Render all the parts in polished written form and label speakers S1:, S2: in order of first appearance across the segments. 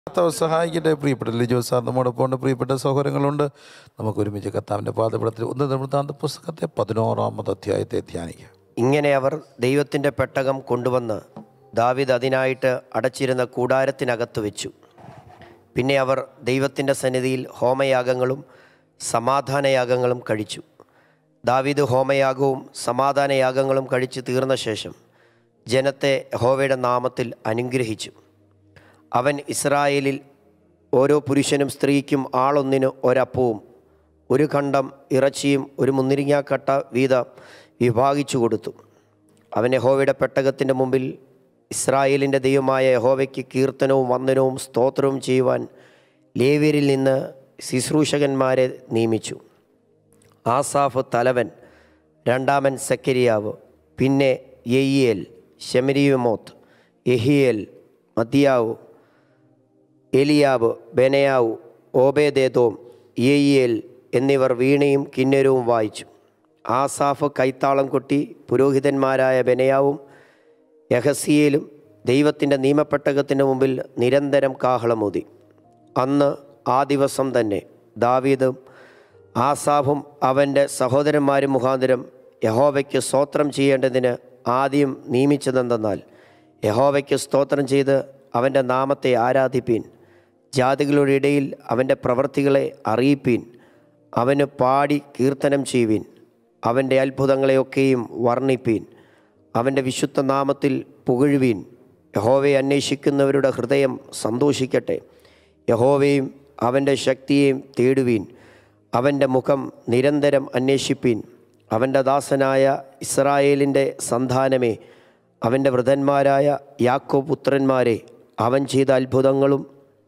S1: സഹായിക്കട്ടെ. പ്രിയപ്പെട്ട ലിജോ സാർ നമ്മോടൊപ്പം ഉണ്ട്. പ്രിയപ്പെട്ട സഹോദരങ്ങളുണ്ട്. നമുക്ക് ഒരുമിച്ച് കർത്താവിൻ്റെ പാദപീഠത്തിൽ 1 വൃത്താന്ത പുസ്തകത്തെ 16-ാമത്തെ അധ്യായത്തെ ധ്യാനിക്കാം.
S2: ഇങ്ങനെ അവർ ദൈവത്തിൻ്റെ പെട്ടകം കൊണ്ടുവന്ന് ദാവീദ് അതിനായിട്ട് അടച്ചിരുന്ന കൂടാരത്തിനകത്ത് വെച്ചു. പിന്നെ അവർ ദൈവത്തിൻ്റെ സന്നിധിയിൽ ഹോമയാഗങ്ങളും സമാധാനയാഗങ്ങളും കഴിച്ചു. ദാവീദ് ഹോമയാഗവും സമാധാനയാഗങ്ങളും കഴിച്ച് തീർന്ന ശേഷം ജനത്തെ യഹോവയുടെ നാമത്തിൽ അനുഗ്രഹിച്ചു. അവൻ ഇസ്രായേലിൽ ഓരോ പുരുഷനും സ്ത്രീക്കും ആളൊന്നിന് ഒരപ്പവും ഒരു ഖണ്ഡം ഇറച്ചിയും ഒരു മുന്തിരിങ്ങാക്കട്ട വീതം വിഭാഗിച്ചു കൊടുത്തു. അവൻ യഹോവയുടെ പെട്ടകത്തിൻ്റെ മുമ്പിൽ ഇസ്രായേലിൻ്റെ ദൈവമായ യഹോവയ്ക്ക് കീർത്തനവും വന്ദനവും സ്തോത്രവും ചെയ്യുവാൻ ലേവ്യരിൽ നിന്ന് ശുശ്രൂഷകന്മാരെ നിയമിച്ചു. ആസാഫ് തലവൻ, രണ്ടാമൻ സെക്കരിയാവ്, പിന്നെ യെയിയേൽ, ശെമരിയമോത്ത്, യെഹിയേൽ, മദ്യാവ്, എലിയാവ്, ബെനയാവ്, ഓബേദേദോം, യെയിയേൽ എന്നിവർ വീണയും കിന്നരവും വായിച്ചു. ആസാഫ് കൈത്താളം കൊട്ടി. പുരോഹിതന്മാരായ ബെനയാവും യഹസിയേലും ദൈവത്തിൻ്റെ നിയമപ്പെട്ടകത്തിൻ്റെ മുമ്പിൽ നിരന്തരം കാഹളമൂതി. അന്ന് ആ ദിവസം തന്നെ ദാവീദും ആസാഫും അവൻ്റെ സഹോദരന്മാരും മുഖാന്തരം യഹോവയ്ക്ക് സ്തോത്രം ചെയ്യേണ്ടതിന് ആദ്യം നിയമിച്ചതെന്തെന്നാൽ, യഹോവയ്ക്ക് സ്തോത്രം ചെയ്ത് അവൻ്റെ നാമത്തെ ആരാധിപ്പീൻ, ജാതികളുടെ ഇടയിൽ അവൻ്റെ പ്രവൃത്തികളെ അറിയിപ്പീൻ, അവന് പാടി കീർത്തനം ചെയ്യുവീൻ, അവൻ്റെ അത്ഭുതങ്ങളെയൊക്കെയും വർണ്ണിപ്പീൻ, അവൻ്റെ വിശുദ്ധ നാമത്തിൽ പുകഴുവീൻ. യഹോവയെ അന്വേഷിക്കുന്നവരുടെ ഹൃദയം സന്തോഷിക്കട്ടെ. യഹോവയും അവൻ്റെ ശക്തിയെയും തേടുവീൻ, അവൻ്റെ മുഖം നിരന്തരം അന്വേഷിപ്പീൻ. അവൻ്റെ ദാസനായ ഇസ്രായേലിൻ്റെ സന്താനമേ, അവൻ്റെ വൃദ്ധന്മാരായ യാക്കോബ് പുത്രന്മാരെ, അവൻ ചെയ്ത അത്ഭുതങ്ങളും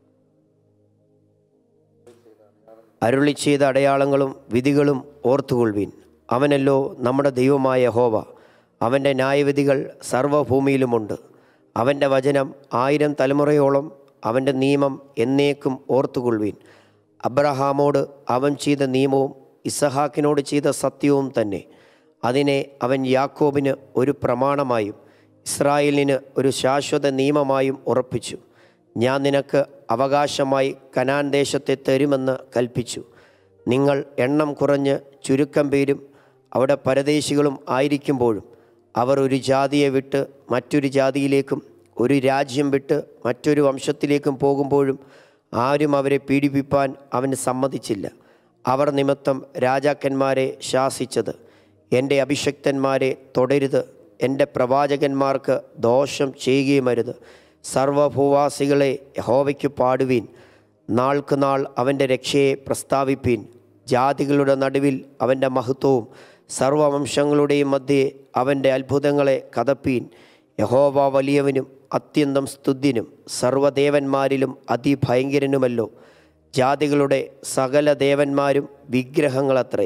S2: അരുളി ചെയ്ത അടയാളങ്ങളും വിധികളും ഓർത്തുകൊള്ളുവീൻ. അവനല്ലോ നമ്മുടെ ദൈവമായ യഹോവ. അവൻ്റെ ന്യായവിധികൾ സർവ്വഭൂമിയിലുമുണ്ട്. അവൻ്റെ വചനം 1000 തലമുറയോളം, അവൻ്റെ നിയമം എന്നേക്കും ഓർത്തുകൊള്ളുവീൻ. അബ്രഹാമോട് അവൻ ചെയ്ത നിയമവും ഇസഹാക്കിനോട് ചെയ്ത സത്യവും തന്നെ. അതിനെ അവൻ യാക്കോബിന് ഒരു പ്രമാണമായും ഇസ്രായേലിന് ഒരു ശാശ്വത നിയമമായും ഉറപ്പിച്ചു. ഞാൻ നിനക്ക് അവകാശമായി കനാൻ ദേശത്തെ തരുമെന്ന് കൽപ്പിച്ചു. നിങ്ങൾ എണ്ണം കുറഞ്ഞ് ചുരുക്കം പേരും അവിടെ പരദേശികളും ആയിരിക്കുമ്പോഴും അവർ ഒരു ജാതിയെ വിട്ട് മറ്റൊരു ജാതിയിലേക്കും ഒരു രാജ്യം വിട്ട് മറ്റൊരു വംശത്തിലേക്കും പോകുമ്പോഴും ആരും അവരെ പീഡിപ്പിപ്പാൻ അവന് സമ്മതിച്ചില്ല. അവർ നിമിത്തം രാജാക്കന്മാരെ ശാസിച്ചത്, എൻ്റെ അഭിഷക്തന്മാരെ തൊടരുത്, എൻ്റെ പ്രവാചകന്മാർക്ക് ദോഷം ചെയ്യുകയുമരുത്. സർവഭൂവാസികളെ യഹോവയ്ക്ക് പാടുവീൻ, നാൾക്ക് നാൾ അവൻ്റെ രക്ഷയെ പ്രസ്താവിപ്പീൻ. ജാതികളുടെ നടുവിൽ അവൻ്റെ മഹത്വവും സർവവംശങ്ങളുടെയും മധ്യേ അവൻ്റെ അത്ഭുതങ്ങളെ കഥപ്പീൻ. യഹോവ വലിയവനും അത്യന്തം സ്തുത്യനും സർവ്വദേവന്മാരിലും അതിഭയങ്കരനുമല്ലോ. ജാതികളുടെ സകല ദേവന്മാരും വിഗ്രഹങ്ങളത്രേ.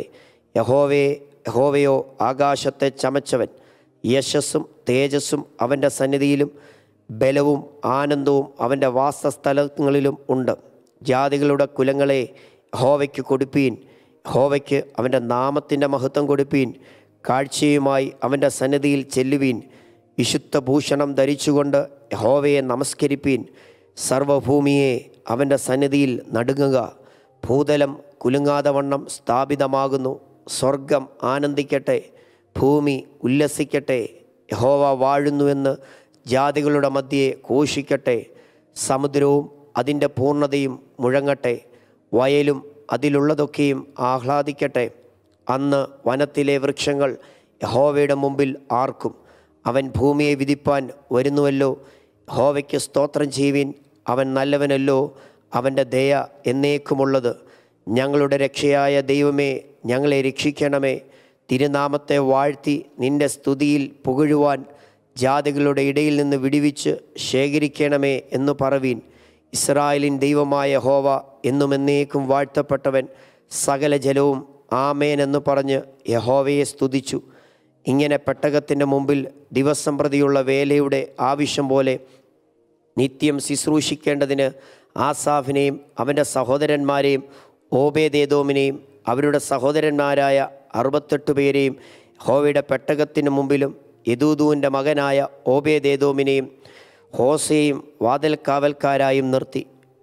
S2: യഹോവയോ ആകാശത്തെ ചമച്ചവൻ. യശസ്സും തേജസ്സും അവൻ്റെ സന്നിധിയിലും ബലവും ആനന്ദവും അവൻ്റെ വാസസ്ഥലങ്ങളിലും ഉണ്ട്. ജാതികളുടെ കുലങ്ങളെ യഹോവയ്ക്ക് കൊടുപ്പീൻ, യഹോവയ്ക്ക് അവൻ്റെ നാമത്തിൻ്റെ മഹത്വം കൊടുപ്പീൻ. കാഴ്ചയുമായി അവൻ്റെ സന്നിധിയിൽ ചെല്ലുവീൻ. വിശുദ്ധ ഭൂഷണം ധരിച്ചുകൊണ്ട് യഹോവയെ നമസ്കരിപ്പീൻ. സർവഭൂമിയെ അവൻ്റെ സന്നിധിയിൽ നടുങ്ങുക. ഭൂതലം കുലുങ്ങാതെ വണ്ണം സ്ഥാപിതമാകുന്നു. സ്വർഗം ആനന്ദിക്കട്ടെ, ഭൂമി ഉല്ലസിക്കട്ടെ. യഹോവ വാഴുന്നുവെന്ന് ജാതികളുടെ മധ്യേ ഘോഷിക്കട്ടെ. സമുദ്രവും അതിൻ്റെ പൂർണ്ണതയും മുഴങ്ങട്ടെ, വയലും അതിലുള്ളതൊക്കെയും ആഹ്ലാദിക്കട്ടെ. അന്ന് വനത്തിലെ വൃക്ഷങ്ങൾ യഹോവയുടെ മുമ്പിൽ ആർക്കും. അവൻ ഭൂമിയെ വിധിപ്പാൻ വരുന്നുവല്ലോ. യഹോവയ്ക്ക് സ്തോത്രം ചെയ്യുവിൻ, അവൻ നല്ലവനല്ലോ, അവൻ്റെ ദയ എന്നേക്കുമുള്ളത്. ഞങ്ങളുടെ രക്ഷയായ ദൈവമേ, ഞങ്ങളെ രക്ഷിക്കണമേ. തിരുനാമത്തെ വാഴ്ത്തി നിൻ്റെ സ്തുതിയിൽ പുകഴുവാൻ ജാതികളുടെ ഇടയിൽ നിന്ന് വിടുവിച്ച് ശേഖരിക്കണമേ എന്ന് പറവീൻ. ഇസ്രായേലിൻ ദൈവമായ യഹോവ എന്നും എന്നേക്കും വാഴ്ത്തപ്പെട്ടവൻ. സകല ജലവും ആമേൻ എന്ന് പറഞ്ഞ് യഹോവയെ സ്തുതിച്ചു. ഇങ്ങനെ പെട്ടകത്തിൻ്റെ മുമ്പിൽ ദിവസം പ്രതിയുള്ള വേലയുടെ ആവശ്യം പോലെ നിത്യം ശുശ്രൂഷിക്കേണ്ടതിന് ആസാഫിനെയും അവൻ്റെ സഹോദരന്മാരെയും ഓബേദേദോമിനെയും അവരുടെ സഹോദരന്മാരായ 68 പേരെയും യഹോവയുടെ പെട്ടകത്തിന് മുമ്പിലും യെദൂഥൂൻ്റെ മകനായ ഓബേദേദോമിനെയും ഹോസയെയും വാതിൽക്കാവൽക്കാരായും നിർത്തി.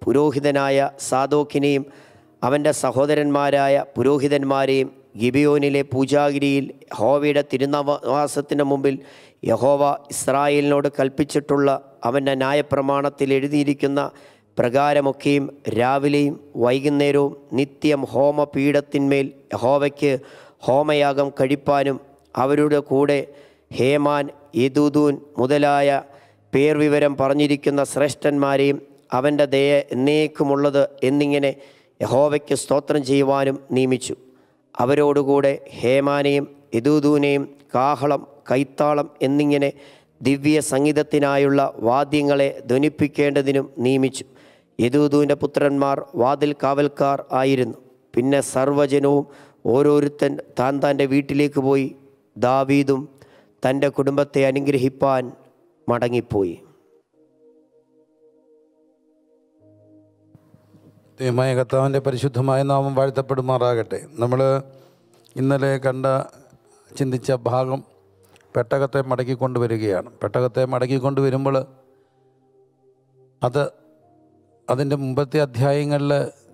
S2: പുരോഹിതനായ സാദോക്കിനെയും അവൻ്റെ സഹോദരന്മാരായ പുരോഹിതന്മാരെയും ഗിബിയോനിലെ പൂജാഗിരിയിൽ യഹോവയുടെ തിരുനിവാസത്തിന് മുമ്പിൽ യഹോവ ഇസ്രായേലിനോട് കൽപ്പിച്ചിട്ടുള്ള അവൻ്റെ ന്യായപ്രമാണത്തിൽ എഴുതിയിരിക്കുന്ന പ്രകാരമൊക്കെയും രാവിലെയും വൈകുന്നേരവും നിത്യം ഹോമപീഠത്തിന്മേൽ യഹോവയ്ക്ക് ഹോമയാഗം കഴിപ്പാനും അവരുടെ കൂടെ ഹേമാൻ, യെദൂഥൂൻ മുതലായ പേർ വിവരം പറഞ്ഞിരിക്കുന്ന ശ്രേഷ്ഠന്മാരെയും അവൻ്റെ ദയ എന്നേക്കുമുള്ളത് എന്നിങ്ങനെ യഹോവയ്ക്ക് സ്തോത്രം ചെയ്യുവാനും നിയമിച്ചു. അവരോടുകൂടെ ഹേമാനെയും യെദൂഥൂനെയും കാഹളം, കൈത്താളം എന്നിങ്ങനെ ദിവ്യ സംഗീതത്തിനായുള്ള വാദ്യങ്ങളെ ധ്വനിപ്പിക്കേണ്ടതിനും നിയമിച്ചു. യെദൂഥൂൻ്റെ പുത്രന്മാർ വാതിൽ കാവൽക്കാർ ആയിരുന്നു. പിന്നെ സർവ്വജനവും ഓരോരുത്തൻ താൻ തൻ്റെ വീട്ടിലേക്ക് പോയി. ദാവീദും തൻ്റെ കുടുംബത്തെ അനുഗ്രഹിപ്പാൻ മടങ്ങിപ്പോയി.
S1: ദൈവമായ കർത്താവിൻ്റെ പരിശുദ്ധമായ നാമം വാഴ്ത്തപ്പെടുമാറാകട്ടെ. നമ്മൾ ഇന്നലെ ചിന്തിച്ച ഭാഗം പെട്ടകത്തെ മടക്കിക്കൊണ്ടുവരികയാണ്. പെട്ടകത്തെ മടക്കിക്കൊണ്ടുവരുമ്പോൾ അതിൻ്റെ മുമ്പത്തെ അധ്യായങ്ങളിൽ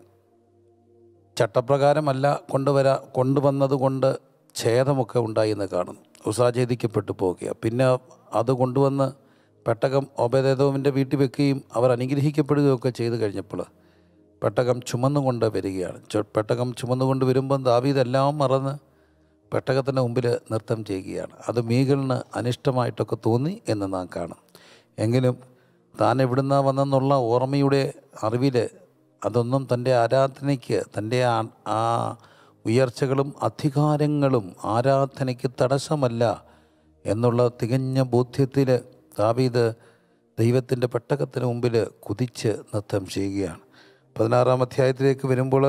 S1: ചട്ടപ്രകാരമല്ല കൊണ്ടുവന്നത് കൊണ്ട് ഛേദമൊക്കെ ഉണ്ടായി എന്ന് കാണുന്നു. ഉസാചേദിക്കപ്പെട്ടു പോകുക. പിന്നെ അത് കൊണ്ടുവന്ന് പെട്ടകം ഓബേദേദോമിൻ്റെ വീട്ടിൽ വെക്കുകയും അവർ അനുഗ്രഹിക്കപ്പെടുകയൊക്കെ ചെയ്തു കഴിഞ്ഞപ്പോൾ പെട്ടകം ചുമന്നുകൊണ്ട് വരികയാണ്. പെട്ടകം ചുമന്നുകൊണ്ട് വരുമ്പം ദാവീദ് എല്ലാം മറന്ന് പെട്ടകത്തിൻ്റെ മുമ്പിൽ നൃത്തം ചെയ്യുകയാണ്. അത് മീഖലിന് അനിഷ്ടമായിട്ടൊക്കെ തോന്നി എന്ന് നാം കാണും. എങ്കിലും താൻ എവിടുന്ന വന്നെന്നുള്ള ഓർമ്മയുടെ അറിവിൽ അതൊന്നും തൻ്റെ ആരാധനയ്ക്ക്, തൻ്റെ ആ ഉയർച്ചകളും അധികാരങ്ങളും ആരാധനയ്ക്ക് തടസ്സമല്ല എന്നുള്ള തികഞ്ഞ ബോധ്യത്തിൽ ദാവീദ് ദൈവത്തിൻ്റെ പെട്ടകത്തിന് മുമ്പിൽ കുതിച്ച് നൃത്തം ചെയ്യുകയാണ്. 16-ാം അധ്യായത്തിലേക്ക് വരുമ്പോൾ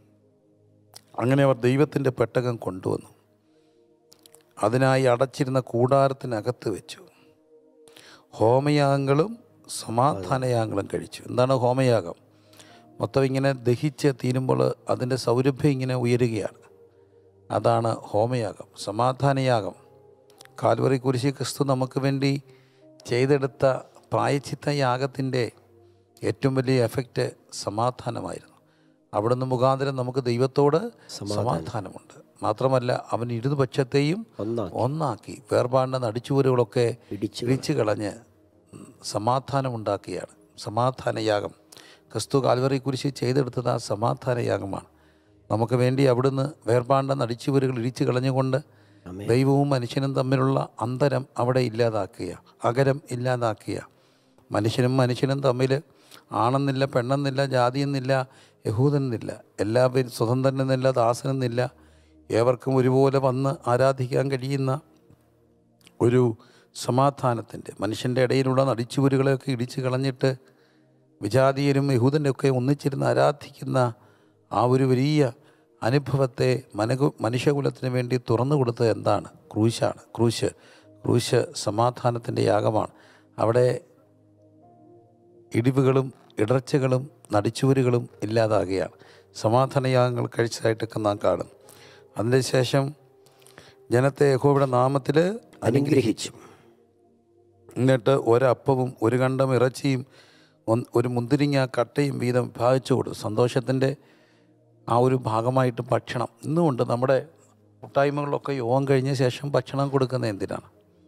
S1: അങ്ങനെ അവർ ദൈവത്തിൻ്റെ പെട്ടകം കൊണ്ടുവന്നു. അതിനായി അടച്ചിരുന്ന കൂടാരത്തിനകത്ത് വെച്ചു. ഹോമയാഗങ്ങളും സമാധാനയാഗങ്ങളും കഴിച്ചു. എന്താണ് ഹോമയാഗം? മൊത്തം ഇങ്ങനെ ദഹിച്ച് തീരുമ്പോൾ അതിൻ്റെ സൗരഭ്യം ഇങ്ങനെ ഉയരുകയാണ്. അതാണ് ഹോമയാഗം. സമാധാനയാഗം, കാൽവറി കുരിശിൽ ക്രിസ്തു നമുക്ക് വേണ്ടി ചെയ്തെടുത്ത പ്രായശ്ചിത്ത യാഗത്തിൻ്റെ ഏറ്റവും വലിയ എഫക്റ്റ് സമാധാനമായിരുന്നു. അവിടുന്ന് മുഖാന്തരം നമുക്ക് ദൈവത്തോട് സമാധാനമുണ്ട്. മാത്രമല്ല അവൻ ഇരുപക്ഷത്തെയും ഒന്നാക്കി വേർപാണ്ട നടിച്ചുവരുകളൊക്കെ ഇടിച്ചു കളഞ്ഞ് സമാധാനമുണ്ടാക്കിയാണ്. സമാധാനയാഗം ക്രിസ്തു കാൽവറി കുരിശി ചെയ്തെടുത്തത് ആ സമാധാനയാഗമാണ്. നമുക്ക് വേണ്ടി അവിടുന്ന് വേർപാണ്ട നടിച്ചുവരുകൾ ഇടിച്ചു കളഞ്ഞുകൊണ്ട് ദൈവവും മനുഷ്യനും തമ്മിലുള്ള അന്തരം അവിടെ ഇല്ലാതാക്കുക, അകരം ഇല്ലാതാക്കുക. മനുഷ്യനും തമ്മിൽ ആണെന്നില്ല, പെണ്ണെന്നില്ല, ജാതിയെന്നില്ല, യഹൂദനെന്നില്ല, എല്ലാവരും സ്വതന്ത്രനെന്നില്ല, ദാസനെന്നില്ല, ഏവർക്കും ഒരുപോലെ വന്ന് ആരാധിക്കാൻ കഴിയുന്ന ഒരു സമാധാനത്തിൻ്റെ, മനുഷ്യൻ്റെ ഇടയിലുള്ള നടിച്ചുവരുകളെയൊക്കെ ഇടിച്ചു കളഞ്ഞിട്ട് വിജാതീയരും യഹൂദൻ്റെയൊക്കെ ഒന്നിച്ചിരുന്ന് ആരാധിക്കുന്ന ആ ഒരു വലിയ അനുഭവത്തെ മനുഷ്യകുലത്തിന് വേണ്ടി തുറന്നു കൊടുത്തത് എന്താണ്? ക്രൂശാണ്. ക്രൂശ് സമാധാനത്തിൻ്റെ യാഗമാണ്. അവിടെ ഇടിവുകളും ഇടർച്ചകളും നടിച്ചുവരുകളും ഇല്ലാതാകുകയാണ്. സമാധാനയാഗങ്ങൾ കഴിച്ചതായിട്ടൊക്കെ നാം കാണും. അതിൻ്റെ ശേഷം ജനത്തെ യഹോവയുടെ നാമത്തിൽ അനുഗ്രഹിച്ചു. എന്നിട്ട് ഒരപ്പവും ഒരു കണ്ടം ഇറച്ചിയും ഒരു മുന്തിരിങ്ങ കട്ടയും വീതം വിഭാഗിച്ചു കൊടുത്തു. സന്തോഷത്തിൻ്റെ ആ ഒരു ഭാഗമായിട്ട് ഭക്ഷണം. ഇന്നുകൊണ്ട് നമ്മുടെ കൂട്ടായ്മകളിലൊക്കെ യോഗം കഴിഞ്ഞ ശേഷം ഭക്ഷണം കൊടുക്കുന്നത് എന്തിനാണ്?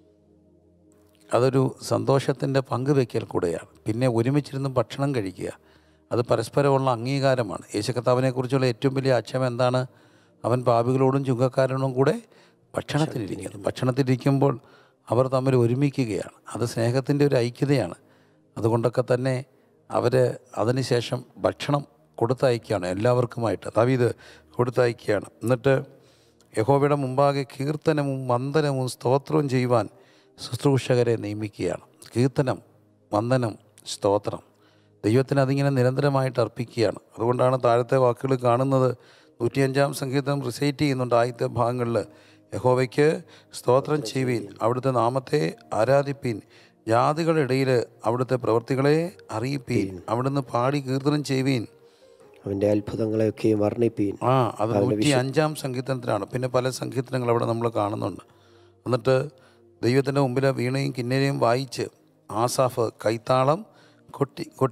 S1: അതൊരു സന്തോഷത്തിൻ്റെ പങ്കുവയ്ക്കൽ കൂടെയാണ്. പിന്നെ ഒരുമിച്ചിരുന്ന് ഭക്ഷണം കഴിക്കുക, അത് പരസ്പരമുള്ള അംഗീകാരമാണ്. യേശുക്കർത്താവിനെക്കുറിച്ചുള്ള ഏറ്റവും വലിയ ആക്ഷേപം എന്താണ്? അവൻ പാപികളോടും ചുങ്കക്കാരോടും കൂടെ ഭക്ഷണത്തിലിരിക്കുന്നു. ഭക്ഷണത്തിലിരിക്കുമ്പോൾ അവർ തമ്മിൽ ഒരുമിക്കുകയാണ്. അത് സ്നേഹത്തിൻ്റെ ഒരു ഐക്യതയാണ്. അതുകൊണ്ടൊക്കെ തന്നെ അവർ അതിനുശേഷം ഭക്ഷണം കൊടുത്തയക്കുകയാണ് എല്ലാവർക്കുമായിട്ട്. ദാവീദ് കൊടുത്തയക്കുകയാണ്. എന്നിട്ട് യഹോവയുടെ മുമ്പാകെ കീർത്തനവും വന്ദനവും സ്തോത്രവും ചെയ്യുവാൻ ശുശ്രൂഷകരെ നിയമിക്കുകയാണ്. കീർത്തനം, വന്ദനം, സ്തോത്രം ദൈവത്തിന് അതിങ്ങനെ നിരന്തരമായിട്ട് അർപ്പിക്കുകയാണ്. അതുകൊണ്ടാണ് താഴത്തെ വാക്കുകൾ കാണുന്നത്. 105-ാം സങ്കീർത്തനം റിസൈറ്റ് ചെയ്യുന്നുണ്ട്. ആദ്യത്തെ ഭാഗങ്ങളിൽ യഹോവയ്ക്ക് സ്തോത്രം ചെയ്യുവീൻ, അവിടുത്തെ നാമത്തെ ആരാധിപ്പീൻ, ജാതികളുടെ ഇടയിൽ അവിടുത്തെ പ്രവൃത്തികളെ അറിയിപ്പീൻ, അവിടുന്ന് പാടി കീർത്തനം ചെയ്യുവീൻ,
S2: അവൻ്റെ അത്ഭുതങ്ങളെയൊക്കെയും വർണ്ണിപ്പീൻ.
S1: അത് 105-ാം സങ്കീർത്തനത്തിലാണ്. പിന്നെ പല സങ്കീർത്തനങ്ങൾ അവിടെ നമ്മൾ കാണുന്നുണ്ട്. എന്നിട്ട് ദൈവത്തിൻ്റെ മുമ്പിൽ വീണയും കിന്നരയും വായിച്ച് ആസാഫ് കൈത്താളം കൊട്ടി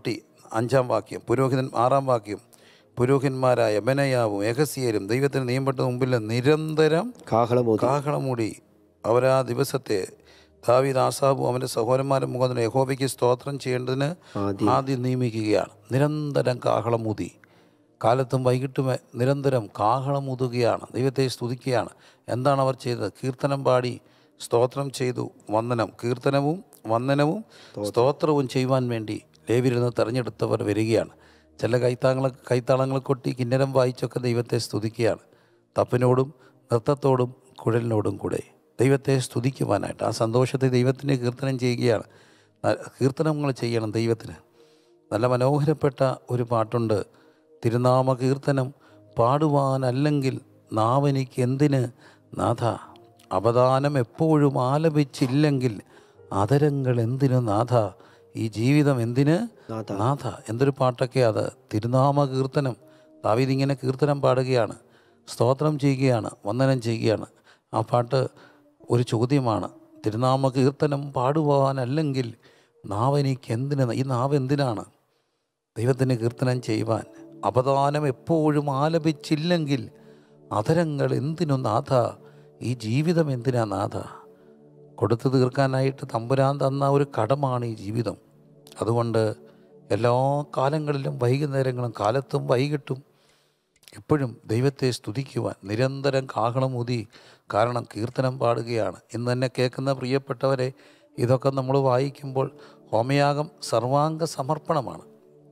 S1: 5-ാം വാക്യം, 6-ാം വാക്യം, പുരോഹിതന്മാരായ ബെനയാവും യഹസിയേലും ദൈവത്തിന് നിയമപ്പെട്ട മുമ്പിൽ നിരന്തരം കാഹളമൂടി അവരാ ദിവസത്തെ ദാവീദ് ആസാബും അവൻ്റെ സഹോദരന്മാരും മുഖാന്തരം യഹോവയ്ക്ക് സ്തോത്രം ചെയ്യേണ്ടതിന് ആദ്യം നിയമിക്കുകയാണ്. നിരന്തരം കാഹളമൂതി, കാലത്തും വൈകിട്ടും നിരന്തരം കാഹളമൂതുകയാണ്, ദൈവത്തെ സ്തുതിക്കുകയാണ്. എന്താണ് അവർ ചെയ്തത്? കീർത്തനം പാടി സ്തോത്രം ചെയ്തു. കീർത്തനവും വന്ദനവും സ്തോത്രവും ചെയ്യുവാൻ വേണ്ടി ലേവ്യരിൽ നിന്ന് തെരഞ്ഞെടുത്തവർ വരികയാണ്. ചില കൈത്താളങ്ങൾ കൊട്ടി കിന്നരം വായിച്ചൊക്കെ ദൈവത്തെ സ്തുതിക്കുകയാണ്. തപ്പിനോടും നൃത്തത്തോടും കുഴലിനോടും കൂടെ ദൈവത്തെ സ്തുതിക്കുവാനായിട്ട് ആ സന്തോഷത്തെ ദൈവത്തിന് കീർത്തനം ചെയ്യുകയാണ്. കീർത്തനങ്ങൾ ചെയ്യണം ദൈവത്തിന്. നല്ല മനോഹരപ്പെട്ട ഒരു പാട്ടുണ്ട്, തിരുനാമ കീർത്തനം പാടുവാനല്ലെങ്കിൽ നാവെനിക്ക് എന്തിന് നാഥ, അവദാനം എപ്പോഴും ആലപിച്ചില്ലെങ്കിൽ അതരങ്ങൾ എന്തിനു നാഥ, ഈ ജീവിതം എന്തിന് നാഥ. എന്തൊരു പാട്ടൊക്കെ അത്! തിരുനാമ കീർത്തനം. ദാവീദ് ഇങ്ങനെ കീർത്തനം പാടുകയാണ്, സ്തോത്രം ചെയ്യുകയാണ്, വന്ദനം ചെയ്യുകയാണ്. ആ പാട്ട് ഒരു ചോദ്യമാണ്. തിരുനാമ കീർത്തനം പാടുവാനല്ലെങ്കിൽ നാവെനിക്ക് എന്തിന്, ഈ നാവ് എന്തിനാണ് ദൈവത്തിന് കീർത്തനം ചെയ്യുവാൻ? അവദാനം എപ്പോഴും ആലപിച്ചില്ലെങ്കിൽ അതരങ്ങൾ എന്തിനു നാഥ, ഈ ജീവിതം എന്തിനാ നാഥ? കൊടുത്തു തീർക്കാനായിട്ട് തമ്പുരാൻ തന്ന ഒരു കടമാണ് ഈ ജീവിതം. അതുകൊണ്ട് എല്ലാ കാലങ്ങളിലും വൈകുന്നേരങ്ങളും കാലത്തും വൈകിട്ടും എപ്പോഴും ദൈവത്തെ സ്തുതിക്കുവാൻ നിരന്തരം കാഹളമൂതി, കാരണം കീർത്തനം പാടുകയാണ്. ഇന്ന് തന്നെ കേൾക്കുന്ന പ്രിയപ്പെട്ടവരെ, ഇതൊക്കെ നമ്മൾ വായിക്കുമ്പോൾ ഹോമയാഗം സർവാംഗ സമർപ്പണമാണ്.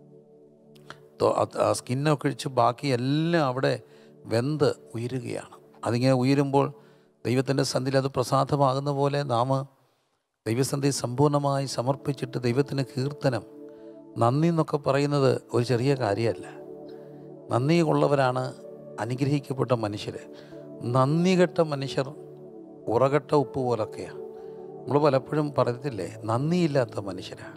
S1: ആ സ്കിന്നൊക്കെ ഒഴിച്ച് ബാക്കി എല്ലാം അവിടെ വെന്ത് ഉയരുകയാണ്. അതിങ്ങനെ ഉയരുമ്പോൾ ദൈവത്തിൻ്റെ സന്ധിയിൽ അത് പ്രസാദമാകുന്ന പോലെ നാം ദൈവസന്ധി സമ്പൂർണ്ണമായി സമർപ്പിച്ചിട്ട് ദൈവത്തിന് കീർത്തനം, നന്ദി എന്നൊക്കെ പറയുന്നത് ഒരു ചെറിയ കാര്യമല്ല. നന്ദി ഉള്ളവരാണ് അനുഗ്രഹിക്കപ്പെട്ട മനുഷ്യർ. നന്ദി കെട്ട മനുഷ്യർ ഉറകെട്ട ഉപ്പ് പോലൊക്കെയാണ്. നമ്മൾ പലപ്പോഴും പറയത്തില്ലേ, നന്ദിയില്ലാത്ത മനുഷ്യരാ.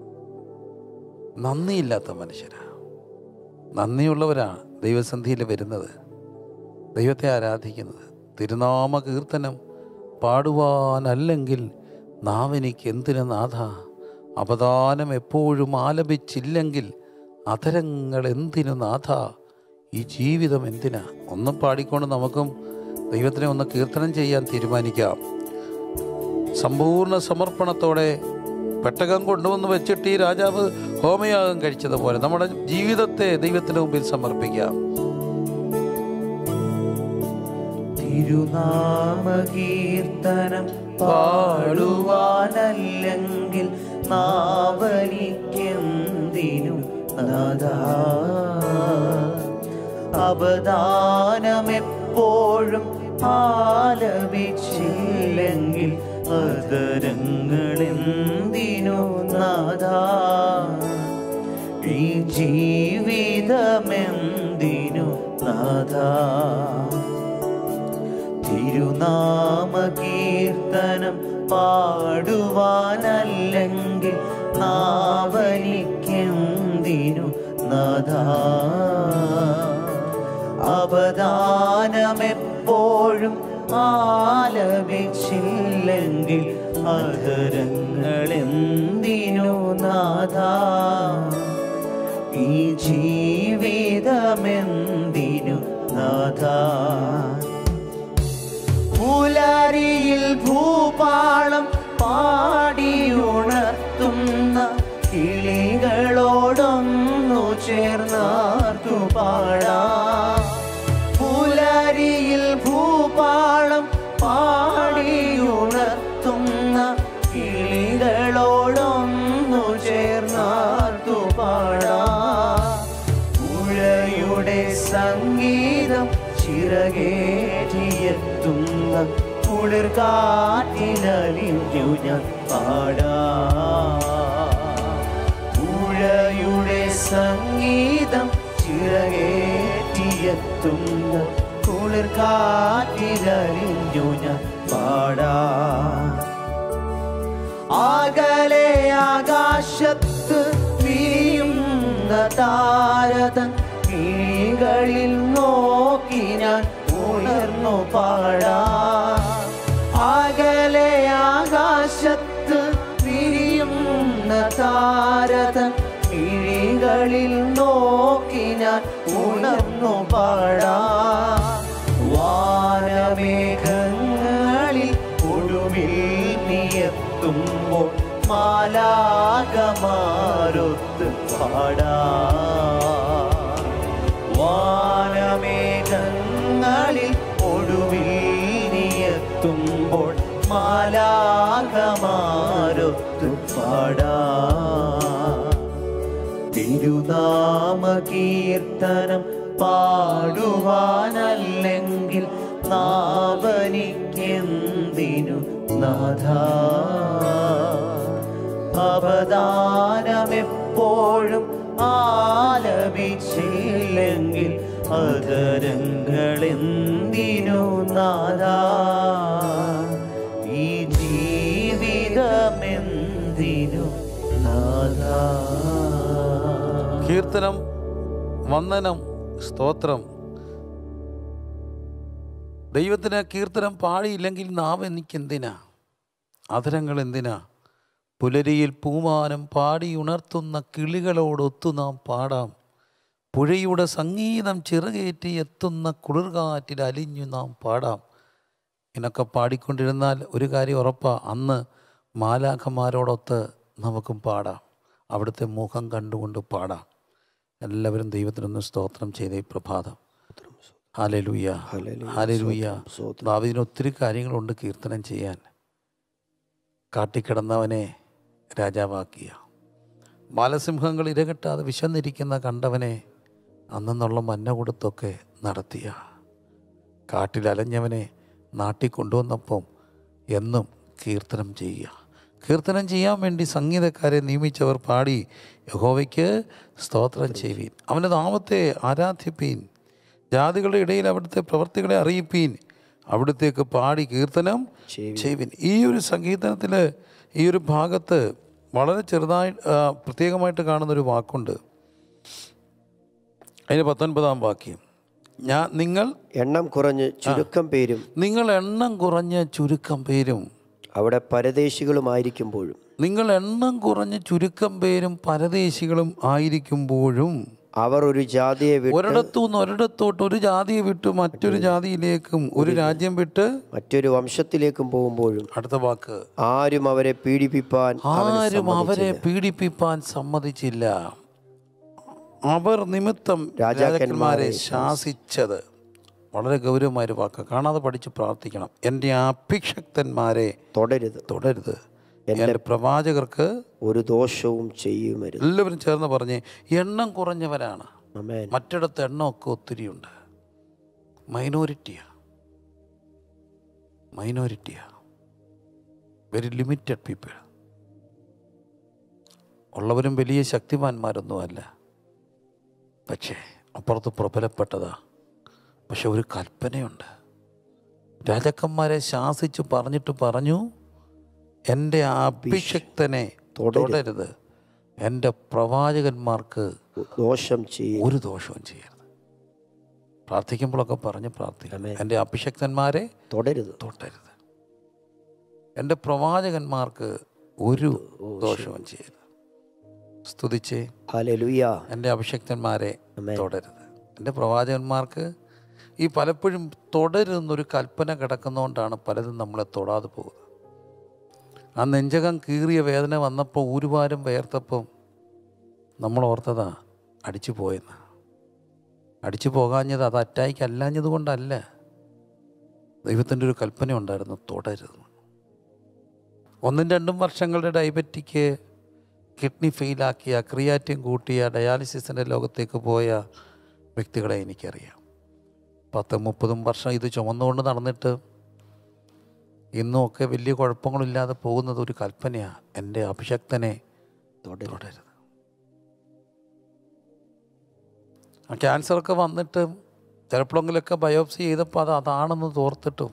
S1: നന്ദിയുള്ളവരാണ് ദൈവസന്ധിയിൽ വരുന്നത്, ദൈവത്തെ ആരാധിക്കുന്നത്. തിരുനാമ കീർത്തനം പാടുവാനല്ലെങ്കിൽ നാവെനിക്ക് എന്തിന് നാഥ, അവദാനം എപ്പോഴും ആലപിച്ചില്ലെങ്കിൽ അതരങ്ങൾ എന്തിനു നാഥ, ഈ ജീവിതം എന്തിനാ? ഒന്നും പാടിക്കൊണ്ട് നമുക്കും ദൈവത്തിനെ ഒന്ന് കീർത്തനം ചെയ്യാൻ തീരുമാനിക്കാം. സമ്പൂർണ്ണ സമർപ്പണത്തോടെ പെട്ടകം കൊണ്ടുവന്ന് വെച്ചിട്ട് ഈ രാജാവ് ഹോമയാഗം കഴിച്ചതുപോലെ നമ്മുടെ ജീവിതത്തെ ദൈവത്തിന് മുമ്പിൽ സമർപ്പിക്കാം.
S3: തിരുനാമകീർത്തനം പാടുവാനല്ലെങ്കിൽ നാവനിക്കെന്തിനു നാഥാ, അവദാനമെപ്പോഴും ആലപിച്ചില്ലെങ്കിൽ അതരങ്ങളെന്തിനു നാഥാ, ഈ ജീവിതമെന്തിനു നാഥാ. തിരുനാമകീർത്തനം പാടുവാനല്ലെങ്കിൽ നാവനിക്കെന്തിനു നാഥാ, അവദാനമെപ്പോഴും ആലപിച്ചില്ലെങ്കിൽ അതരങ്ങളെന്തിനു നാഥാ, ഈ ജീവിതമെന്തിനു നാഥാ. പുലരിയിൽ ഭൂപാളം പാടിയുണർത്തുന്ന കിളികളോടൊന്നു ചേർന്നാർത്തു പാടാം. പുലരിയിൽ ഭൂപാളം പാടിയുണർത്തുന്ന കിളികളോടൊന്നു ചേർന്നാർത്തു പാടാം. പുഴയുടെ സംഗീതം ചിറകേറ്റിയെത്തുന്ന കുളിർ കാറ്റിനലിഞ്ഞു ഞാൻ പാടാം. പുഴയുടെ സംഗീതം ചിറകേറ്റിയെത്തുന്ന കുളിർ കാറ്റിനലിഞ്ഞു ഞാൻ പാടാം. അകലെ ആകാശത്ത് വീഴുന്ന താരതൻ കിളികളിൽ നോക്കി ഞാൻ ഉണർന്നു പാടാം. അകലെ ആകാശത്ത് വിരിയുന്ന താരതൻ കിളികളിൽ മിഴികളിൽ നോക്കി ഞാൻ ഉണർന്നു പാടാം. വാനമേഘങ്ങളിൽ ഒടുവിൽ നീയെത്തുമ്പോൾ മാലാഖമാരൊത്ത് പാടാം. വാനമേഘങ്ങളിൽ ഒടുവിൽ നീയെത്തുമ്പോൾ മാലാഖമാരൊത്ത് പാടാം. തിരുനാമ കീർത്തനം പാടുവാനല്ലെങ്കിൽ നാവനിക്കെന്തിനു നാഥ? അവദാനമെപ്പോഴും ആലപിച്ചില്ലെങ്കിൽ അതരങ്ങളെന്തിനു നാഥ? ഈ ജീവിതമെന്തിനു നാഥ?
S1: കീർത്തനം, വന്ദനം, സ്തോത്രം. ദൈവത്തിന് കീർത്തനം പാടിയില്ലെങ്കിൽ നാവ് എനിക്കെന്തിനാ? അധരങ്ങൾ എന്തിനാ? പുലരിയിൽ പൂമാനം പാടി ഉണർത്തുന്ന കിളികളോടൊത്തു നാം പാടാം. പുഴയുടെ സംഗീതം ചിറകേറ്റി എത്തുന്ന കുളിർകാറ്റിൽ അലിഞ്ഞു നാം പാടാം. ഇതൊക്കെ പാടിക്കൊണ്ടിരുന്നാൽ ഒരു കാര്യം ഉറപ്പാ, അന്ന് മാലാഖമാരോടൊത്ത് നമുക്കും പാടാം. അവിടുത്തെ മുഖം കണ്ടുകൊണ്ട് പാടാം. എല്ലാവരും ദൈവത്തിനൊന്ന് സ്തോത്രം ചെയ്ത ഈ പ്രഭാതം. ഹല്ലേലൂയ, ഹല്ലേലൂയ. ദാവീദിന് ഒത്തിരി കാര്യങ്ങളുണ്ട് കീർത്തനം ചെയ്യാൻ. കാട്ടിക്കിടന്നവനെ രാജാവാക്കിയ, ബാലസിംഹങ്ങൾ ഇരകെട്ടാതെ വിശന്നിരിക്കുന്ന കണ്ടവനെ അന്നുള്ള മന്ന കൊടുത്തൊക്കെ നടത്തിയ, കാട്ടിലലഞ്ഞവനെ നാട്ടിൽ കൊണ്ടുവന്നപ്പം എന്നും കീർത്തനം ചെയ്യുക. കീർത്തനം ചെയ്യാൻ വേണ്ടി സംഗീതക്കാരെ നിയമിച്ചവർ പാടി യഹോവയ്ക്ക് സ്തോത്രം ചെയ്യുവീൻ, അവൻ്റെ നാമത്തെ ആരാധിപ്പീൻ, ജാതികളുടെ ഇടയിൽ അവിടുത്തെ പ്രവർത്തികളെ അറിയിപ്പീൻ, അവിടുത്തേക്ക് പാടി കീർത്തനം ചെയ്യുവീൻ. ഈ ഒരു സംഗീതത്തിൽ ഈ ഒരു ഭാഗത്ത് വളരെ ചെറുതായി പ്രത്യേകമായിട്ട് കാണുന്നൊരു വാക്കുണ്ട്. അതിന് 19-ാം വാക്യം, നിങ്ങൾ
S2: എണ്ണം കുറഞ്ഞ് ചുരുക്കം പേരും,
S1: നിങ്ങൾ എണ്ണം കുറഞ്ഞ ചുരുക്കം പേരും
S2: അവിടെ പരദേശികളുമായിരിക്കുമ്പോഴും, നിങ്ങൾ
S1: എണ്ണം കുറഞ്ഞ് ചുരുക്കം പേരും പരദേശികളും ആയിരിക്കുമ്പോഴും,
S2: അവർ ഒരു ജാതിയെ വിട്ട്
S1: ഒരിടത്തുനിന്ന് ഒരിടത്തോട്ട്, ഒരു ജാതിയെ വിട്ട് മറ്റൊരു ജാതിയിലേക്കും, ഒരു രാജ്യം വിട്ട്
S2: മറ്റൊരു വംശത്തിലേക്കും പോകുമ്പോഴും,
S1: അടുത്ത വാക്ക്,
S2: ആരും അവരെ പീഡിപ്പിപ്പാൻ
S1: സമ്മതിച്ചില്ല. അവർ നിമിത്തം രാജാക്കന്മാരെ ശാസിച്ചത്. വളരെ ഗൗരവമായൊരു വാക്ക്, കാണാതെ പഠിച്ച് പ്രാർത്ഥിക്കണം. എൻ്റെ അഭിഷക്തന്മാരെ തൊടരുത്, എൻ്റെ പ്രവാചകർക്ക്
S2: ഒരു ദോഷവും ചെയ്യുമരുത്.
S1: എല്ലാവരും ചേർന്ന് പറഞ്ഞ്, എണ്ണം കുറഞ്ഞവരാണ്. മറ്റിടത്ത് എണ്ണമൊക്കെ ഒത്തിരിയുണ്ട്. മൈനോരിറ്റിയാ, വെരി ലിമിറ്റഡ് പീപ്പിൾ. ഉള്ളവരും വലിയ ശക്തിമാന്മാരൊന്നുമല്ല, പക്ഷേ അപ്പുറത്ത് പ്രബലപ്പെട്ടതാ. പക്ഷെ ഒരു കൽപ്പനയുണ്ട്. രാജാക്കന്മാരെ ശാസിച്ച് പറഞ്ഞു, എൻ്റെ അഭിഷക്തനെ തൊടരുത്, എൻ്റെ പ്രവാചകന്മാർക്ക് ഒരു ദോഷവും ചെയ്യരുത്. പ്രാർത്ഥിക്കുമ്പോഴൊക്കെ പ്രാർത്ഥിക്കണം, എൻ്റെ അഭിഷക്തന്മാരെ തൊടരുത്, എൻ്റെ പ്രവാചകന്മാർക്ക് ഒരു ദോഷവും ചെയ്യരുത്. സ്തുതിച്ചേ,
S2: ഹല്ലേലൂയ.
S1: എൻ്റെ അഭിഷക്തന്മാരെ തൊടരുത്, എൻ്റെ പ്രവാചകന്മാർക്ക്. ഈ പലപ്പോഴും തുടരുന്നൊരു കൽപ്പന കിടക്കുന്നതുകൊണ്ടാണ് പലതും നമ്മളെ തൊടാതെ പോകുന്നത്. ആ നെഞ്ചകം കീറിയ വേദന വന്നപ്പോൾ ഊരുവാരും വേർത്തപ്പം നമ്മൾ ഓർത്തതാ അടിച്ചു പോയെന്ന്. അടിച്ചു പോകാഞ്ഞത് അത് അറ്റാക്ക് അല്ലാഞ്ഞത് കൊണ്ടല്ല, ദൈവത്തിൻ്റെ ഒരു കൽപ്പന ഉണ്ടായിരുന്നു, തുടരുത്. 1-2 വർഷങ്ങളുടെ ഡയബറ്റിക്ക്, കിഡ്നി ഫെയിലാക്കിയ, ക്രിയാറ്റിൻ കൂട്ടിയ, ഡയാലിസിസിൻ്റെ ലോകത്തേക്ക് പോയ വ്യക്തികളെ എനിക്കറിയാം. 10-30 വർഷം ഇത് ചുമന്നുകൊണ്ട് നടന്നിട്ട് ഇന്നും ഒക്കെ വലിയ കുഴപ്പങ്ങളില്ലാതെ പോകുന്നത് ഒരു കൽപ്പനയാണ്, എൻ്റെ അഭിഷക്തനെ തൊടരുത്. ആ ക്യാൻസറൊക്കെ വന്നിട്ട് ചിലപ്പോഴെങ്കിലൊക്കെ ബയോപ്സി ചെയ്തപ്പോൾ അതാണെന്ന് തോർത്തിട്ടും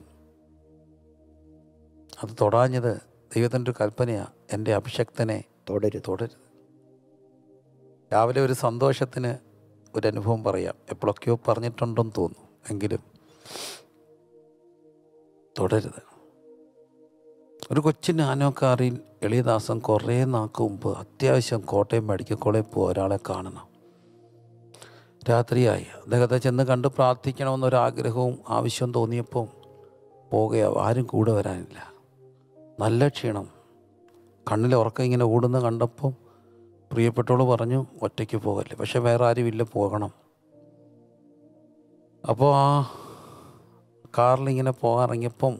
S1: അത് തൊടാഞ്ഞത് ദൈവത്തിൻ്റെ ഒരു കൽപ്പനയാണ്, എൻ്റെ അഭിഷക്തനെ തൊടരുത്. രാവിലെ ഒരു സന്തോഷത്തിന് ഒരു അനുഭവം പറയാം, എപ്പോഴൊക്കെയോ പറഞ്ഞിട്ടുണ്ടെന്ന് തോന്നുന്നു, എങ്കിലും തൊടരുത്. ഒരു കൊച്ചു നാനോ കാറിൽ എളിയദാസൻ കുറേ നാൾക്ക് മുമ്പ് അത്യാവശ്യം കോട്ടയം മെഡിക്കൽ കോളേജിൽ പോയി ഒരാളെ കാണണം. രാത്രിയായി. അദ്ദേഹത്തെ ചെന്ന് കണ്ട് പ്രാർത്ഥിക്കണമെന്നൊരാഗ്രഹവും ആവശ്യവും തോന്നിയപ്പോൾ പോകുകയോ, ആരും കൂടെ വരാനില്ല. നല്ല ക്ഷീണം, കണ്ണിൽ ഉറക്കം ഇങ്ങനെ ഓടുന്ന കണ്ടപ്പോൾ പ്രിയപ്പെട്ടവൾ പറഞ്ഞു, ഒറ്റയ്ക്ക് പോകല്ലേ, പക്ഷെ വേറെ ആരുമില്ല, പോകണം. അപ്പോൾ ആ കാറിലിങ്ങനെ പോകാനിറങ്ങിയപ്പം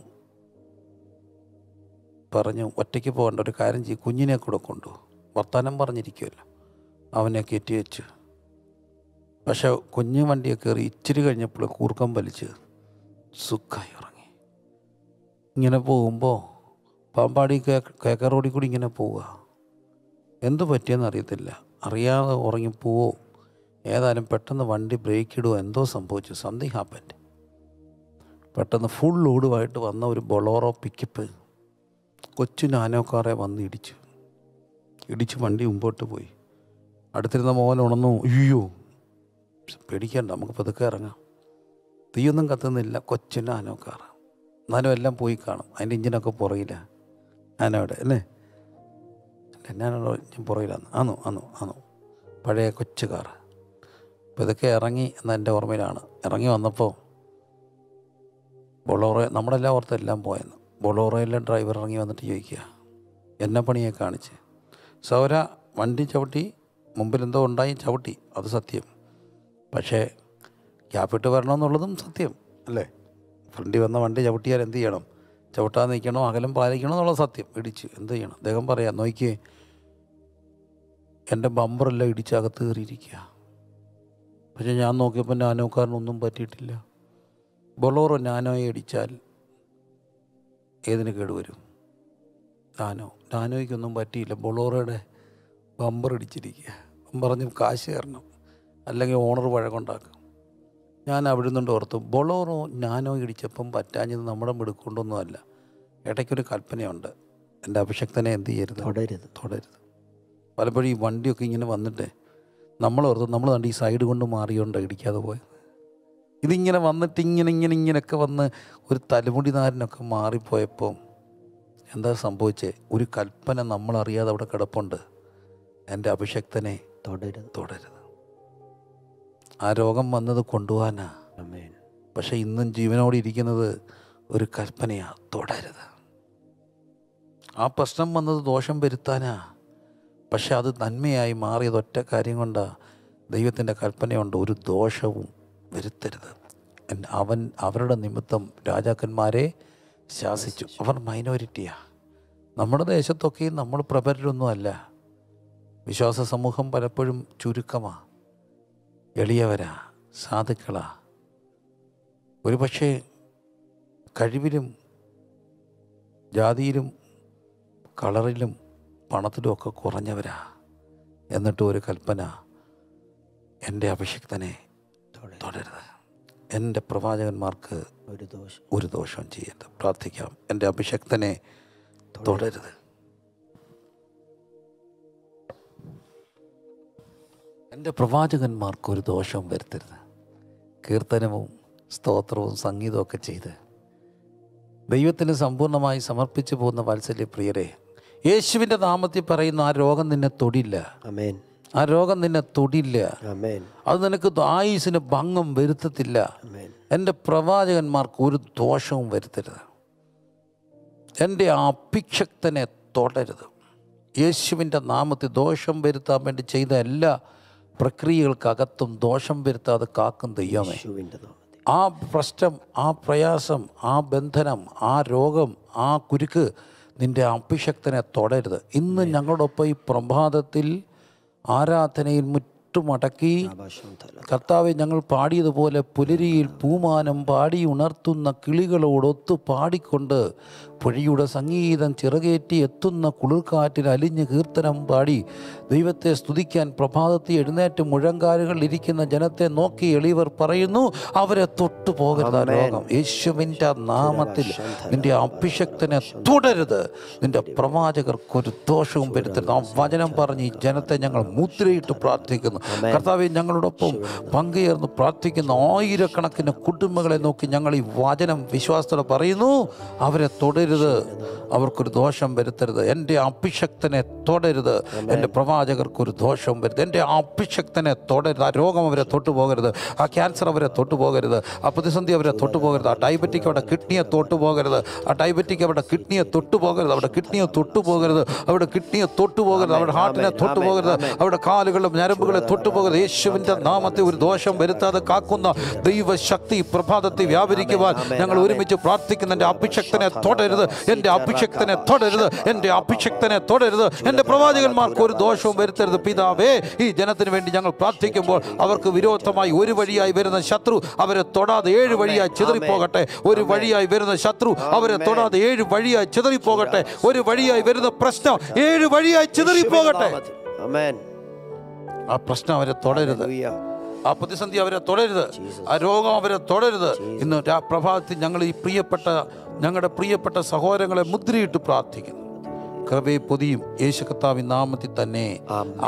S1: പറഞ്ഞു, ഒറ്റയ്ക്ക് പോകേണ്ട, ഒരു കാര്യം ചെയ്യും, കുഞ്ഞിനെ കൂടെ കൊണ്ടു. വർത്താനം പറഞ്ഞിരിക്കുമല്ലോ, അവനെ കയറ്റി വെച്ച്. പക്ഷെ കുഞ്ഞ് വണ്ടിയെ കയറി ഇച്ചിരി കഴിഞ്ഞപ്പോൾ കൂർക്കം വലിച്ച് സുഖമായി ഉറങ്ങി. ഇങ്ങനെ പോകുമ്പോൾ പാമ്പാടി കേക്ക റോഡിൽ കൂടി ഇങ്ങനെ പോവുക. എന്തു പറ്റിയെന്ന് അറിയത്തില്ല, അറിയാതെ ഉറങ്ങിപ്പോവോ, ഏതായാലും പെട്ടെന്ന് വണ്ടി ബ്രേക്ക് ഇടുവോ, എന്തോ സംഭവിച്ചു. Something happened. പെട്ടെന്ന് ഫുൾ ലോഡുമായിട്ട് വന്ന ഒരു ബൊളോറോ പിക്കപ്പ് കൊച്ചു നാനോ കാറെ വന്ന് ഇടിച്ച് വണ്ടി മുമ്പോട്ട് പോയി. അടുത്തിരുന്ന മോൻ ഉണർന്നു. അയ്യോ, പേടിക്കണ്ട, നമുക്ക് പതുക്കെ ഇറങ്ങാം, തീയൊന്നും കത്തുന്നില്ല, കൊച്ചു നാനോ കാറ്. എന്നാലും എല്ലാം പോയി കാണും, അതിൻ്റെ ഇഞ്ചിനൊക്കെ പുറകില്ല. നാനോയുടെ അല്ലേ, നാനോടെ ഞാൻ പുറകിലാന്ന്. ആന്നു പഴയ കൊച്ചു കാറ്. അപ്പോൾ ഇതൊക്കെ ഇറങ്ങി എന്ന എൻ്റെ ഓർമ്മയിലാണ്. ഇറങ്ങി വന്നപ്പോൾ ബൊളോറോ, നമ്മളെല്ലാം ഓർത്തെല്ലാം പോയെന്ന്. ബൊളോറോയിലെ ഡ്രൈവർ ഇറങ്ങി വന്നിട്ട് ചോദിക്കുക, എന്നെ പണിയെ കാണിച്ച്. സൗര വണ്ടി ചവിട്ടി, മുമ്പിൽ എന്തോ ഉണ്ടായി, ചവിട്ടി, അത് സത്യം. പക്ഷേ ഗ്യാപ്പിട്ട് വരണമെന്നുള്ളതും സത്യം അല്ലേ. ഫ്രണ്ടിൽ വന്ന വണ്ടി ചവിട്ടിയാൽ എന്ത് ചെയ്യണം, ചവിട്ടാതെ നിൽക്കണോ, അകലം പാലിക്കണോ എന്നുള്ളത് സത്യം. ഇടിച്ച് എന്ത് ചെയ്യണം? അദ്ദേഹം പറയാം, നോക്കിയേ, എൻ്റെ ബമ്പറെല്ലാം ഇടിച്ചകത്ത് കയറിയിരിക്കുക. പക്ഷേ ഞാൻ നോക്കിയപ്പോൾ നാനോക്കാരനൊന്നും പറ്റിയിട്ടില്ല. ബൊളോറോ നാനോയെ ഇടിച്ചാൽ ഏതിന് കേടുവരും? നാനോയ്ക്കൊന്നും പറ്റിയില്ല, ബൊളോറോയുടെ ബമ്പർ ഇടിച്ചിരിക്കുക. പറഞ്ഞു കാശ് കയറണം, അല്ലെങ്കിൽ ഓണർ വഴക്കുണ്ടാക്കും. ഞാൻ അവിടെ നിന്നുകൊണ്ട് ഓർത്തു, ബൊളോറോ നാനോ ഇടിച്ചപ്പം പറ്റാഞ്ഞത് നമ്മുടെ മിടുക്കൊണ്ടൊന്നുമല്ല. ഇടയ്ക്കൊരു കൽപ്പനയുണ്ട്, എൻ്റെ അഭിഷക്തനെ എന്ത് ചെയ്യരുത്, തൊടരുത്. പലപ്പോഴും ഈ വണ്ടിയൊക്കെ ഇങ്ങനെ വന്നിട്ട് നമ്മളോർത്ത് നമ്മൾ കണ്ട് ഈ സൈഡ് കൊണ്ട് മാറിയോണ്ട് ഇടിക്കാതെ പോയത്. ഇതിങ്ങനെ വന്നിട്ട് ഇങ്ങനെയൊക്കെ വന്ന് ഒരു തലമുടി നാരിനൊക്കെ മാറിപ്പോയപ്പോൾ എന്താ സംഭവിച്ചേ? ഒരു കൽപ്പന നമ്മളറിയാതെ അവിടെ കിടപ്പുണ്ട്, എൻ്റെ അഭിഷക്തനെ തൊടരുത്. ആ രോഗം വന്നത് കൊണ്ടുപോകാനാ. പക്ഷെ ഇന്നും ജീവനോടെ ഇരിക്കുന്നത് ഒരു കൽപ്പനയാ, തൊടരുത്. ആ പ്രശ്നം വന്നത് ദോഷം വരുത്താനാ, പക്ഷെ അത് നന്മയായി മാറിയത് ഒറ്റ കാര്യം കൊണ്ടാ. ദൈവത്തിൻ്റെ കൽപ്പനയുണ്ട്, ഒരു ദോഷവും വരുത്തരുത്. അവരുടെ നിമിത്തം രാജാക്കന്മാരെ ശാസിച്ചു. അവർ മൈനോരിറ്റിയാ. നമ്മുടെ ദേശത്തൊക്കെയും നമ്മൾ പ്രബലരൊന്നും അല്ല. വിശ്വാസ സമൂഹം പലപ്പോഴും ചുരുക്കമാണ്, എളിയവരാ, സാധുക്കളാ. ഒരു പക്ഷേ കഴിവിലും ജാതിയിലും കളറിലും പണത്തിലും ഒക്കെ കുറഞ്ഞവരാ. എന്നിട്ടും ഒരു കൽപ്പന, എൻ്റെ അഭിഷിക്തനെ തൊടരുത്. എൻ്റെ പ്രവാചകന്മാർക്ക് ഒരു ദോഷവും ചെയ്യരുത്. പ്രാർത്ഥിക്കാം, എൻ്റെ അഭിഷക്തനെ തൊടരുത്. എൻ്റെ പ്രവാചകന്മാർക്ക് ഒരു ദോഷവും വരുത്തരുത്. കീർത്തനവും സ്തോത്രവും സംഗീതവും ഒക്കെ ചെയ്ത് ദൈവത്തിന് സമ്പൂർണ്ണമായി സമർപ്പിച്ചു പോകുന്ന വാത്സല്യപ്രിയരെ, യേശുവിൻ്റെ നാമത്തിൽ പറയുന്ന ആ രോഗം നിന്നെ തൊടില്ല. ആ രോഗം നിന്നെ തൊടില്ല. അത് നിനക്ക് ആയുസ്സിന് ഭംഗം വരുത്തത്തില്ല. എൻ്റെ പ്രവാചകന്മാർക്ക് ഒരു ദോഷവും വരുത്തരുത്. എൻ്റെ അഭിഷക്തനെ തൊടരുത്. യേശുവിൻ്റെ നാമത്തിൽ ദോഷം വരുത്താൻ വേണ്ടി ചെയ്ത എല്ലാ പ്രക്രിയകൾക്കകത്തും ദോഷം വരുത്താതെ കാക്കും ദൈവമേ. ആ പ്രശ്നം, ആ പ്രയാസം, ആ ബന്ധനം, ആ രോഗം, ആ കുരുക്ക് നിൻ്റെ അഭിഷക്തനെ തൊടരുത്. ഇന്ന് ഞങ്ങളോടൊപ്പം ഈ പ്രഭാതത്തിൽ ആരാധനയിൽ മുറ്റുമടക്കി കർത്താവെ, ഞങ്ങൾ പാടിയതുപോലെ പുലരിയിൽ പൂമാനം പാടി ഉണർത്തുന്ന കിളികളോടൊത്തു പാടിക്കൊണ്ട് പുഴയുടെ സംഗീതം ചിറകേറ്റി എത്തുന്ന കുളിർക്കാറ്റിൽ അലിഞ്ഞ് കീർത്തനം പാടി ദൈവത്തെ സ്തുതിക്കാൻ പ്രഭാതത്തിൽ എഴുന്നേറ്റ് മുഴങ്കാലുകൾ ഇരിക്കുന്ന ജനത്തെ നോക്കി എളിയവർ പറയുന്നു, അവരെ തൊട്ടു പോകരുത് രോഗം. യേശുവിൻ്റെ നാമത്തിൽ നിന്റെ അഭിഷക്തനെ തുടരുത്. നിന്റെ പ്രവാചകർക്കൊരു ദോഷവും വരുത്തരുത്. ആ വചനം പറഞ്ഞ് ഈ ജനത്തെ ഞങ്ങൾ മുദ്രയിട്ട് പ്രാർത്ഥിക്കുന്നു. സ്തോത്രമാകുന്നു. കർത്താവെ, ഞങ്ങളോടൊപ്പം പങ്കുചേർന്ന് പ്രാർത്ഥിക്കുന്ന ആയിരക്കണക്കിന് കുടുംബങ്ങളെ നോക്കി ഞങ്ങൾ ഈ വചനം വിശ്വാസത്തോടെ പറയുന്നു. അവരെ തൊടരുത്, അവർക്കൊരു ദോഷം വരുത്തരുത്. എൻ്റെ അഭിഷക്തനെ തൊടരുത്, എൻ്റെ പ്രവാചകർക്കൊരു ദോഷവും വരുത്. എൻ്റെ അഭിഷക്തനെ തൊടരുത്. ആ രോഗം അവരെ തൊട്ടുപോകരുത്, ആ ക്യാൻസർ അവരെ തൊട്ടുപോകരുത്, ആ പ്രതിസന്ധി അവരെ തൊട്ടുപോകരുത്, ആ ഡയബറ്റിക് അവരുടെ കിഡ്നിയെ തൊട്ടുപോകരുത്, ആ ഡയബറ്റിക് അവരുടെ കിഡ്നിയെ തൊട്ടുപോകരുത്, അവരുടെ കിഡ്നിയെ തൊട്ടുപോകരുത്, അവരുടെ കിഡ്നിയെ തൊട്ടുപോകരുത്, അവരുടെ ഹാർട്ടിനെ തൊട്ടുപോകരുത്, അവരുടെ കാലുകളും ഞരമ്പുകളെ തൊട്ടുപോകരുത്. യേശുവിൻ്റെ നാമത്തെ ഒരു ദോഷം വരുത്താതെ കാക്കുന്ന ദൈവശക്തി പ്രഭാതത്തിൽ വ്യാപരിക്കുവാൻ ഞങ്ങൾ ഒരുമിച്ച് പ്രാർത്ഥിക്കുന്ന. എൻ്റെ അഭിഷക്തനെ തൊടരുത്, എൻ്റെ അഭിഷക്തനെ തൊടരുത്, എൻ്റെ അഭിഷക്തനെ തൊടരുത്, എൻ്റെ പ്രവാചകന്മാർക്ക് ഒരു ദോഷവും വരുത്തരുത്. പിതാവേ, ഈ ജനത്തിന് വേണ്ടി ഞങ്ങൾ പ്രാർത്ഥിക്കുമ്പോൾ അവർക്ക് വിരോധമായി ഒരു വഴിയായി വരുന്ന ശത്രു അവരെ തൊടാതെ 7 വഴിയായി ചിതറിപ്പോകട്ടെ. ഒരു വഴിയായി വരുന്ന ശത്രു അവരെ തൊടാതെ 7 വഴിയായി ചിതറിപ്പോകട്ടെ. ഒരു വഴിയായി വരുന്ന പ്രശ്നം 7 വഴിയായി ചിതറിപ്പോകട്ടെ. ആ പ്രശ്നം അവരെ തൊടരുത്, ആ പ്രതിസന്ധി അവരെ തൊടരുത്, ആ രോഗം അവരെ തൊടരുത്. ഇന്ന് പ്രഭാതത്തിൽ ഞങ്ങൾ ഈ ഞങ്ങളുടെ പ്രിയപ്പെട്ട സഹോദരങ്ങളെ മുദ്രയിട്ട് പ്രാർത്ഥിക്കുന്നു. കൃപയെ പൊതിയും യേശു കർത്താവിൻ നാമത്തിൽ തന്നെ.